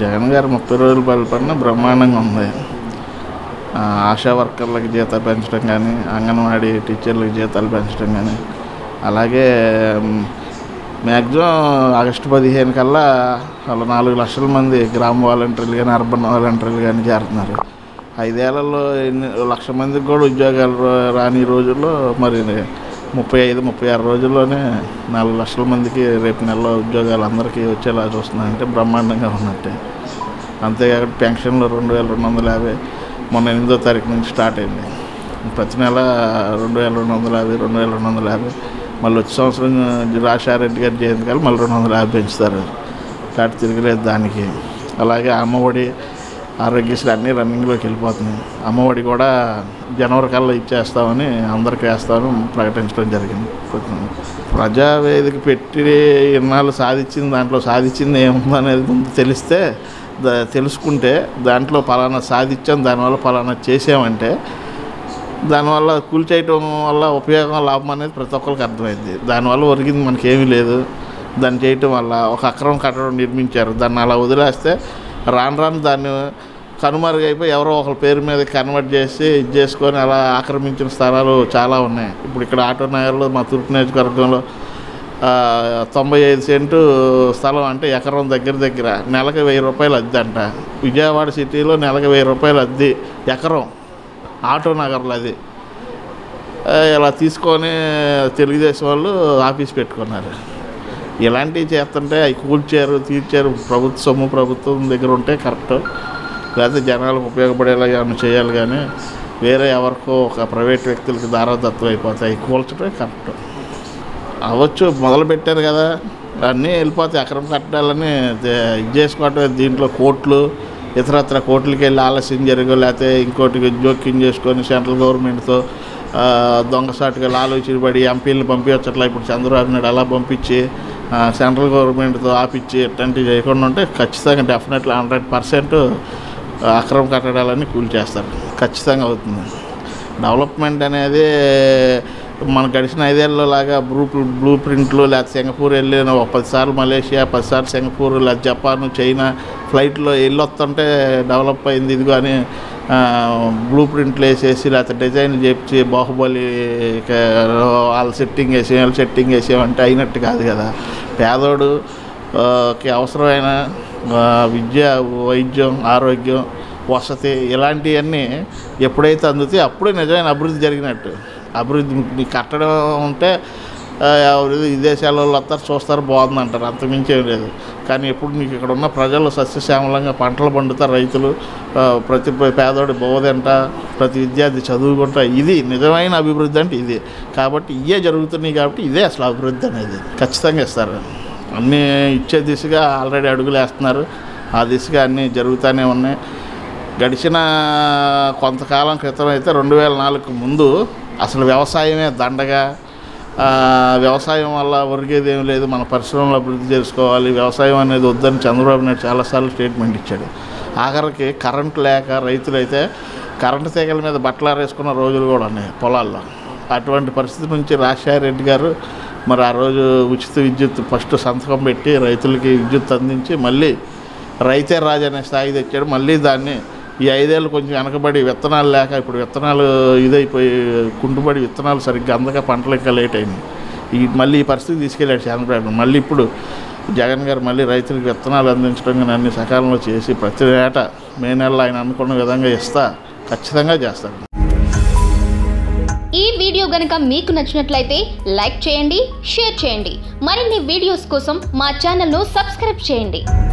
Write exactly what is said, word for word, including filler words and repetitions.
జగన్ గారు ముప్పై రోజుల పరిపాలన బ్రహ్మాండంగా ఉంది. ఆశా వర్కర్లకు జీతాలు పెంచడం కానీ, అంగన్వాడీ టీచర్లకు జీతాలు పెంచడం కానీ, అలాగే మ్యాక్సిమం ఆగస్టు పదిహేను కల్లా అలా నాలుగు లక్షల మంది గ్రామ వాలంటీర్లు కానీ, అర్బన్ వాలంటీర్లు కానీ చేరుతున్నారు. ఐదేళ్లలో ఎన్ని లక్ష మందికి కూడా ఉద్యోగాలు రాని రోజుల్లో మరి ముప్పై ఐదు ముప్పై ఆరు రోజుల్లోనే నాలుగు లక్షల మందికి రేపు నెలలో ఉద్యోగాలు అందరికీ వచ్చేలా చూస్తున్నారంటే బ్రహ్మాండంగా ఉన్నట్టే. అంతేకాకుండా పెన్షన్లు రెండు వేల రెండు వందల యాభై మొన్న ఎనిమిదో తారీఖు నుంచి స్టార్ట్ అయింది. ప్రతి నెల రెండు వేల రెండు వందల యాభై రెండు వేల రెండు వందల యాభై మళ్ళీ వచ్చే సంవత్సరం రాజశేఖర గారి జయంతి కాదు మళ్ళీ రెండు వందల యాభై పెంచుతారు. కాబట్టి తిరగలేదు దానికి. అలాగే అమ్మఒడి, ఆరోగ్యశ్రీ అన్నీ రన్నింగ్లోకి వెళ్ళిపోతున్నాయి. అమ్మఒడి కూడా జనవరి కల్లా ఇచ్చేస్తామని అందరికీ వేస్తామని ప్రకటించడం జరిగింది. ప్రజావేదిక పెట్టి ఇన్నాళ్ళు సాధించింది దాంట్లో సాధించింది ఏముందనేది ముందు తెలిస్తే దా తెలుసుకుంటే దాంట్లో పలానా సాధించాం, దానివల్ల పలానా చేసామంటే దానివల్ల కూల్చేయటం వల్ల ఉపయోగం లాభం అనేది ప్రతి ఒక్కరికి అర్థమైంది. దానివల్ల ఒరిగింది మనకేమీ లేదు. దాన్ని చేయటం వల్ల ఒక అక్రమం కట్టడం నిర్మించారు. దాన్ని అలా వదిలేస్తే రాను రాను దాన్ని కనుమరుగైపోయి ఎవరో ఒకరి పేరు మీద కన్వర్ట్ చేసి ఇది చేసుకొని అలా ఆక్రమించిన స్థలాలు చాలా ఉన్నాయి. ఇప్పుడు ఇక్కడ ఆటో నగర్లో మా తూర్పు నియోజకవర్గంలో తొంభై ఐదు సెంటు స్థలం అంటే ఎకరం దగ్గర దగ్గర నెలకు వెయ్యి రూపాయలు అద్దె అంట. విజయవాడ సిటీలో నెలకు వెయ్యి రూపాయలు అద్దె ఎకరం ఆటో నగర్లో. అది ఇలా తీసుకొని తెలుగుదేశం వాళ్ళు ఆఫీస్ పెట్టుకున్నారు. ఇలాంటివి చేస్తుంటే అవి కూల్చారు, తీర్చారు. ప్రభుత్వ సొమ్ము ప్రభుత్వం దగ్గర ఉంటే కరెక్ట్, లేకపోతే జనాలకు ఉపయోగపడేలా ఏమైనా చేయాలి. కానీ వేరే ఎవరికో ఒక ప్రైవేట్ వ్యక్తులకి దారాదత్తం అయిపోతాయి. కూల్చడమే కరెక్ట్ అవ్వచ్చు. మొదలు పెట్టారు కదా, అన్నీ వెళ్ళిపోతాయి. అక్రమ కట్టడాలని ఇది చేసుకోవటం. దీంట్లో కోర్టులు ఇతరత్ర కోర్టులకి వెళ్ళి ఆలస్యం జరిగో లేకపోతే ఇంకోటికి జోక్యం చేసుకొని సెంట్రల్ గవర్నమెంట్తో దొంగసాటుగా ఆలోచించబడి ఎంపీలను పంపించట్లా. ఇప్పుడు చంద్రబాబు నాయుడు అలా పంపించి సెంట్రల్ గవర్నమెంట్తో ఆపిచ్చి ఇట్లాంటివి చేయకుండా ఉంటే ఖచ్చితంగా డెఫినెట్లీ హండ్రెడ్ పర్సెంట్ అక్రమ కట్టడాలన్నీ కూల్చేస్తారు. ఖచ్చితంగా అవుతుంది. డెవలప్మెంట్ అనేది మన గడిచిన ఐదేళ్ళలో లాగా బ్లూ బ్లూ ప్రింట్లు లేకపోతే సింగపూర్ వెళ్ళిన ఒక పదిసార్లు మలేషియా, పదిసార్లు సింగపూర్ లేకపోతే జపాన్, చైనా ఫ్లైట్లో వెళ్ళి వస్తుంటే డెవలప్ అయింది ఇది. కానీ బ్లూ ప్రింట్లు వేసేసి లేకపోతే డిజైన్లు చెప్పి బాహుబలి వాళ్ళు సెట్టింగ్ వేసి వాళ్ళు సెట్టింగ్ వేసేమంటే అయినట్టు కాదు కదా. పేదోడుకి అవసరమైన విద్య, వైద్యం, ఆరోగ్యం, వసతి ఇలాంటివన్నీ ఎప్పుడైతే అందుతాయి అప్పుడే నిజమైన అభివృద్ధి జరిగినట్టు. అభివృద్ధి కట్టడం ఉంటే విదేశాల వాళ్ళు వస్తారు చూస్తారు బాగుంది అంటారు, అంతమించి ఏం లేదు. కానీ ఎప్పుడు నీకు ఇక్కడ ఉన్న ప్రజలు సస్యశ్యామలంగా పంటలు పండుతారు, రైతులు ప్రతి పేదోడి బోధంట, ప్రతి విద్యార్థి చదువుకుంటా. ఇది నిజమైన అభివృద్ధి అంటే ఇది. కాబట్టి ఇవే జరుగుతున్నాయి. కాబట్టి ఇదే అసలు అభివృద్ధి అనేది. ఖచ్చితంగా ఇస్తారు. అన్నీ ఇచ్చే దిశగా ఆల్రెడీ అడుగులు వేస్తున్నారు. ఆ దిశగా అన్నీ జరుగుతూనే ఉన్నాయి. గడిచిన కొంతకాలం క్రితం అయితే రెండు వేల నాలుగుకు ముందు అసలు వ్యవసాయమే దండగా, వ్యవసాయం వల్ల ఒరిగేది ఏం లేదు, మన పరిశ్రమలు అభివృద్ధి చేసుకోవాలి, వ్యవసాయం అనేది వద్దని చంద్రబాబు నాయుడు చాలాసార్లు స్టేట్మెంట్ ఇచ్చాడు. ఆఖరికి కరెంటు లేక రైతులైతే కరెంటు తీగల మీద బట్టలు ఆరేసుకున్న రోజులు కూడా ఉన్నాయి పొలాల్లో. అటువంటి పరిస్థితి నుంచి రాజశేఖర రెడ్డి గారు మరి ఆ రోజు ఉచిత విద్యుత్ ఫస్ట్ సంతకం పెట్టి రైతులకి విద్యుత్ అందించి మళ్ళీ రైతే రాజు అనే స్థాయి తెచ్చాడు. మళ్ళీ దాన్ని ఈ ఐదేళ్ళు కొంచెం వెనకబడి విత్తనాలు లేక ఇప్పుడు విత్తనాలు ఇదైపోయి కుంటుబడి విత్తనాలు సరిగ్గా అందక పంటలు ఇంకా లేట్ అయింది. ఈ మళ్ళీ ఈ పరిస్థితి తీసుకెళ్ళాడు చంద్రబాబు. మళ్ళీ ఇప్పుడు జగన్ గారు మళ్ళీ రైతులకు విత్తనాలు అందించడం కానీ అన్ని సకాలంలో చేసి ప్రతి ఏటా మే నెలలో ఆయన అనుకున్న విధంగా ఇస్తా ఖచ్చితంగా చేస్తారు. ఈ వీడియో గనుక మీకు నచ్చినట్లయితే లైక్ చేయండి, షేర్ చేయండి. మరిన్ని వీడియోస్ కోసం మా ఛానల్ను సబ్స్క్రైబ్ చేయండి.